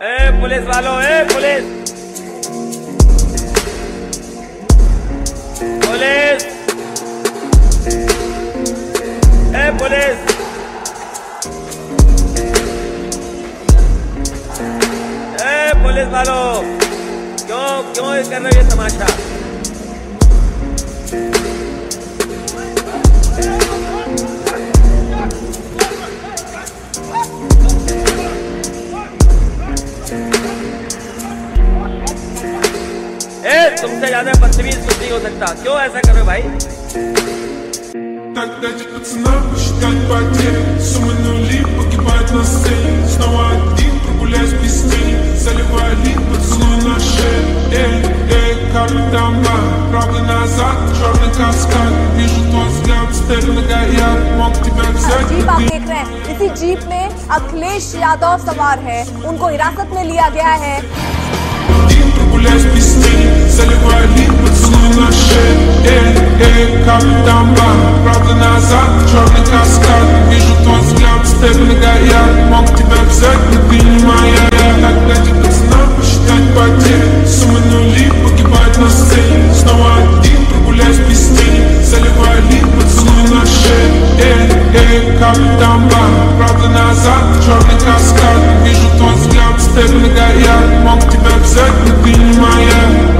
Police वालों, police police police police वालों, क्यों कर रहे हो ये तमाशा? तुमसे ज्यादा बदतमीज कुछ नहीं हो सकता। क्यों ऐसा कर रहे हो भाई? Тогда пацана посчитать потери, суммы нули погибают на сцене. Снова один прогуляюсь без тени, заливая лик, поцелуй на шее. Как дома, правый назад, черный каскад. Вижу твой взгляд, стель многояд, мог тебя взять. जीप आप देख रहे हैं, इसी जीप में अखिलेश यादव सवार है, उनको हिरासत में लिया गया है। Прогуляюсь без тени, заливая лик, поцелуй на шее. Как дома, правда назад, черный каскад. Вижу твой взгляд, степь многояд, мог тебя взять, но ты не моя. Тогда пацана посчитать потери, суммы нули погибают на сцене. Снова один, прогуляюсь без тени, заливая лик, поцелуй на шее. Как дома, правда назад, черный каскад. Вижу твой взгляд, степь многояд, мог тебя взять, но ты не моя.